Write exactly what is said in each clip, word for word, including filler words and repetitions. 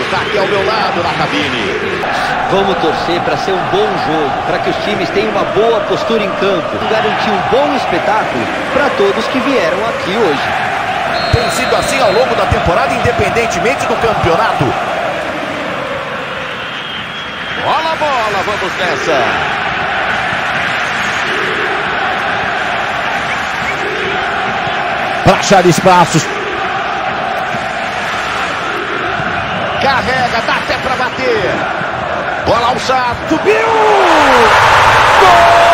está aqui ao meu lado na cabine. Vamos torcer para ser um bom jogo, para que os times tenham uma boa postura em campo, garantir um bom espetáculo para todos que vieram aqui hoje. Tem sido assim ao longo da temporada, independentemente do campeonato. Bola, bola, vamos nessa. Para achar espaços. Carrega, dá até para bater. Bola alçada, subiu! Gol!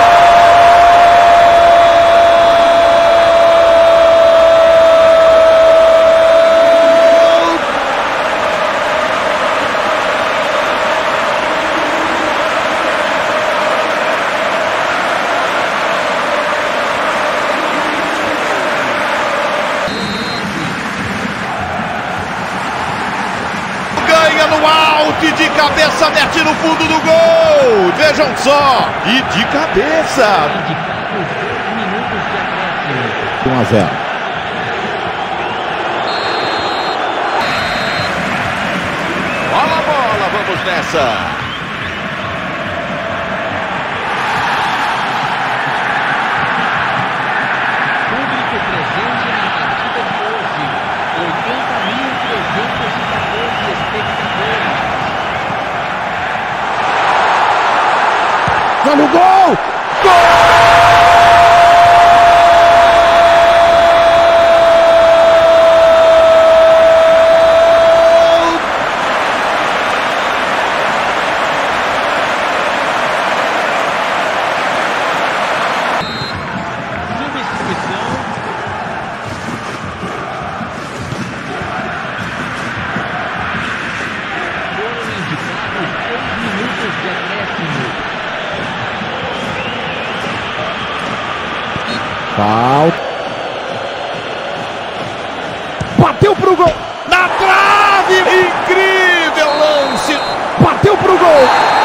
No alto e de cabeça, mete no fundo do gol. Vejam só. E de cabeça. um a zero. Bola, bola, vamos nessa. Olha o gol! Gol! Falta. Bateu pro gol. Na trave! Incrível lance! Bateu pro gol.